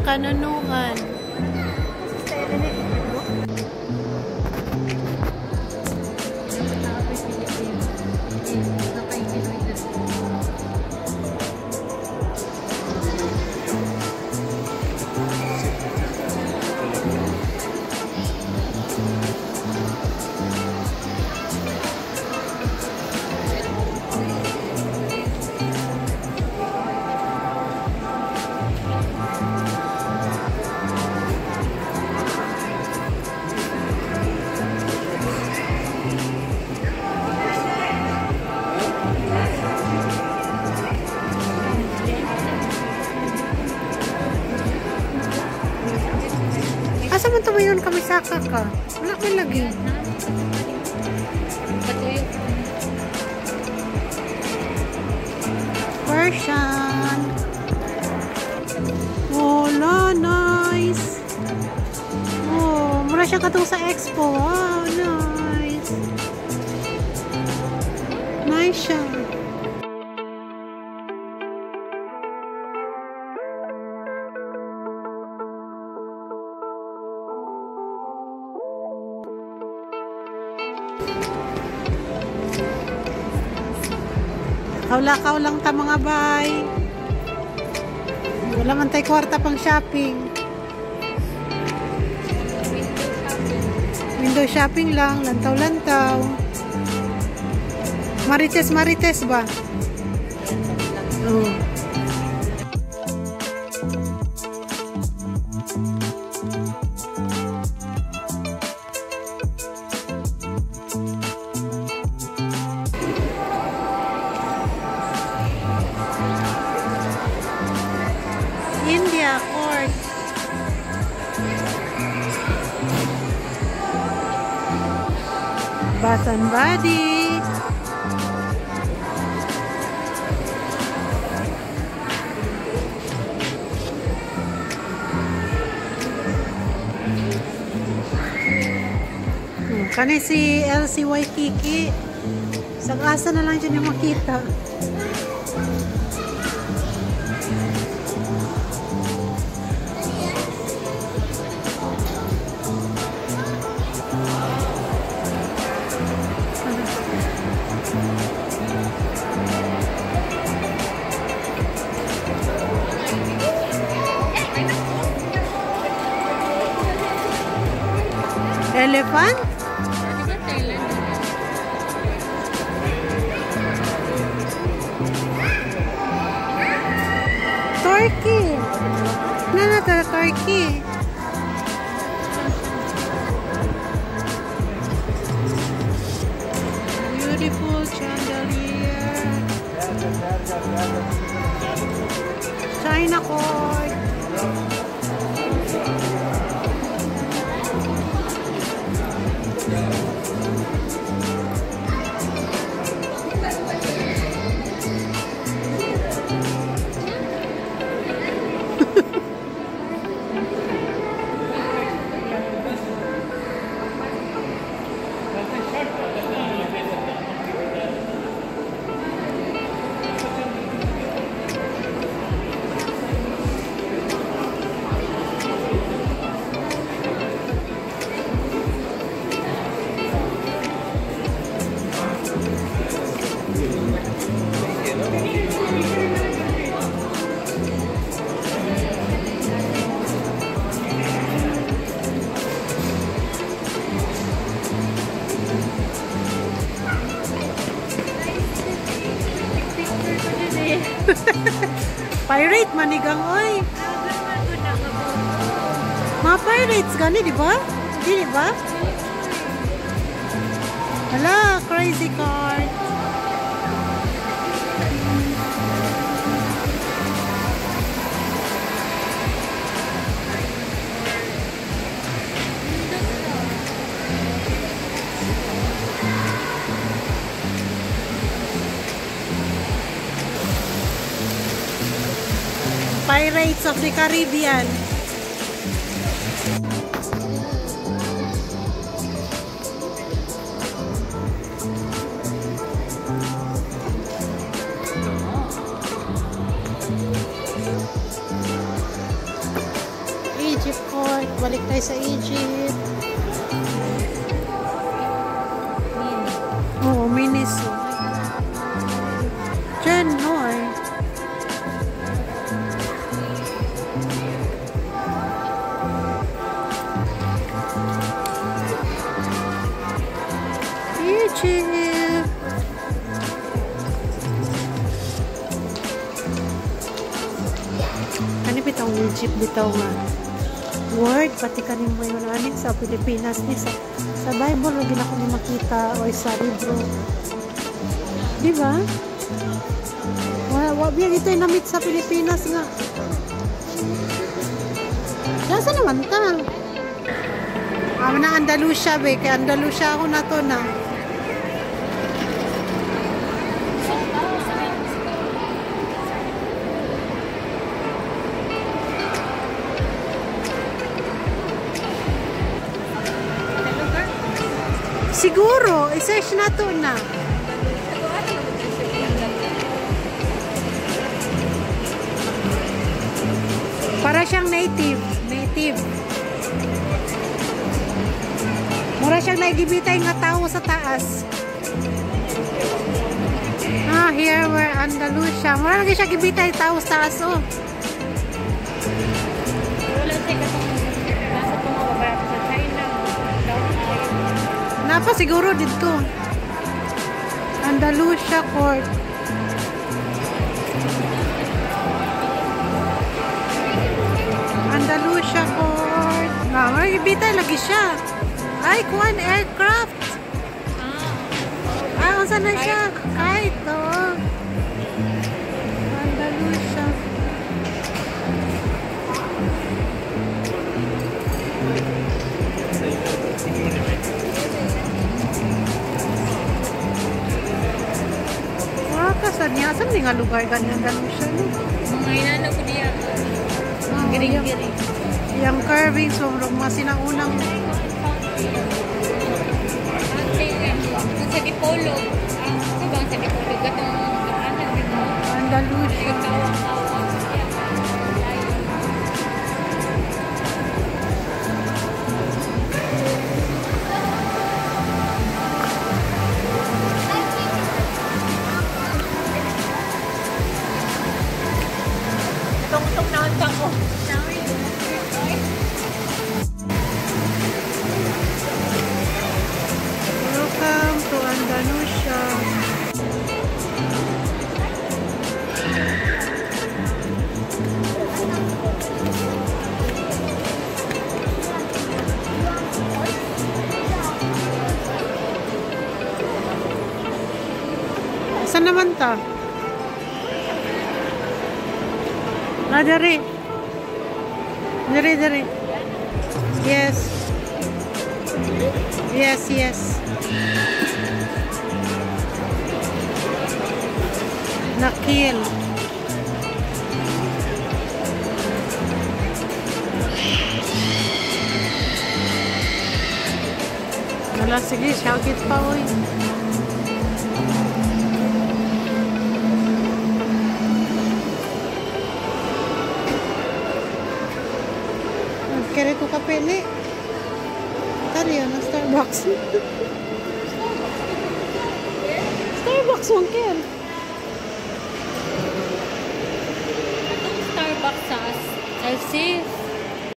Kanunungan. Asa man tumayon kami saka ka? Wala ko lagi. Persian. Wala, nice. Oh, mura siya katong sa expo. Wow, nice. Nice siya. Lakaw-lakaw lang ta mga bay. Wala man tayo kwarta pang shopping. Window shopping lang, lantaw-lantaw. Marites-marites ba? Oo. India Court. Bath and Body. Kani si Elsie Waikiki. Sa asa na lang dyan yung makita. Elephant? Turkey. No, Turkey. Beautiful chandelier. China Court. Pirate manigang oy. Mga pirates gani di ba? Di ba? Hala, crazy card. Pirates of the Caribbean. Egypt court. Balik tayo sa Egypt. Oo, Miniso. Diyan, no eh. Egypt. Ano bitang Egypt bitaw nga? Word, pati kanin mo yun anin sa Pilipinas ni sa Bible, lagi na ko ni makita o sa libro. Diba? Wabiyang ito yung namit sa Pilipinas nga. Nasa naman ta? Na Andalusia be, kaya Andalusia ako na to na. Siguro, i-search na to na. Para siyang native. Mura siyang naigibitay nga tao sa taas. Here we're Andalusia. Mura lagi siya gibitay tao sa taas, oh. Wala siya katong nasa pumababa sa China. Napa siguro dito. Andalusia Court. Andalusia Court. Magibitay lagi siya. Ay, kuhan aircraft. Unsa na siya? Kite, oo. Andalusia. Saan niya? Saan nga lugar ganyan Andalusia? Mga inano ko diya. Giring-giring. Yung curving, so masinaunang. Kung sa Dipolo, ito bang sa Dipolo? Gatong anak dito. Andalusia. Kawang-kawang. Tung-tung na ang tango. Welcome to Andalusia. Saan naman ta? Dari. Yes. Nakil. Wala, sige, shagit pa, oy. Kaya ko kape ni. Tari yun, Starbucks. Starbucks wang kel. Starbucks sa Alsis.